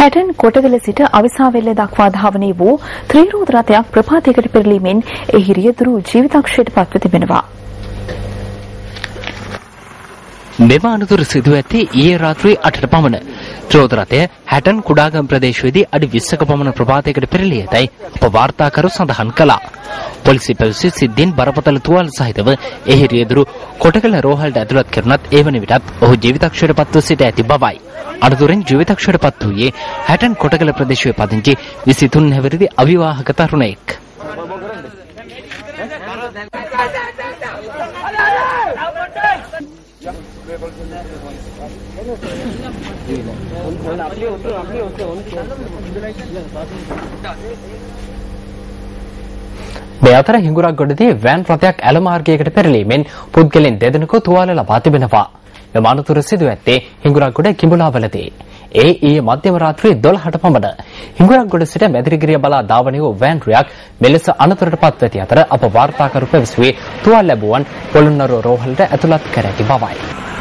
හැටන් කොටගල සිට අවිසාවෙල්ල දක්වා ධාවනය වූ ත්‍රිරෝද රථයක් ප්‍රපාතයකට පෙරලීමෙන් එහි රියදුරු ජීවිතක්ෂයට පත්ව තිබෙනවා. මෙම අනතුර සිදුව ඇත්තේ ඊයේ රාත්‍රී 8ට පමණ. ත්‍රිරෝද රථය හැටන් කුඩාගම් ප්‍රදේශයේදී අඩි 20ක පමණ ප්‍රපාතයකට පෙරළී ඇතැයි අප වාර්තාකරු සඳහන් කළා. පොලිසිය පැවසුවේ සිද්ධියෙන් බරපතල තුවාල සහිතව එහි රියදුරු කොටගල රෝහලට ඇතුළත් කෙරුණත් ඒ වන විටත් ඔහු ජීවිතක්ෂයට පත්ව සිට ඇති බවයි. අනතුරෙන් ජීවිතක්ෂයට පත් වූයේ හැටන් කොටගල ප්‍රදේශයේ පදිංචි 23 හැවිරිදි අවිවාහක තරුණයෙක්. මේ අතර හිඟුරක්ගොඩදී වෑන් රථයක් ඇල මාර්ගයකට පෙරලීමෙන් පුද්ගලයන් දෙදෙනෙකු තුවාල ලබා තිබෙනවා. මෙම අනතුර සිදු ඇත්තේ හිඟුරක්ගොඩ කිඹුලාවලදී. ඊයේ මධ්‍යම රාත්‍රී 12ට පමණ හිඟුරක්ගොඩ සිට මැදිරිගිරිය බලා ධාවනය වූ වෑන් රියක් මෙලෙස අනතුරට පත් ඇති අතර අප වාර්තාකරු පැවසුවේ තුවාල ලැබුවන් පොළොන්නරුව රෝහලට ඇතුළත් කර ඇති බවයි.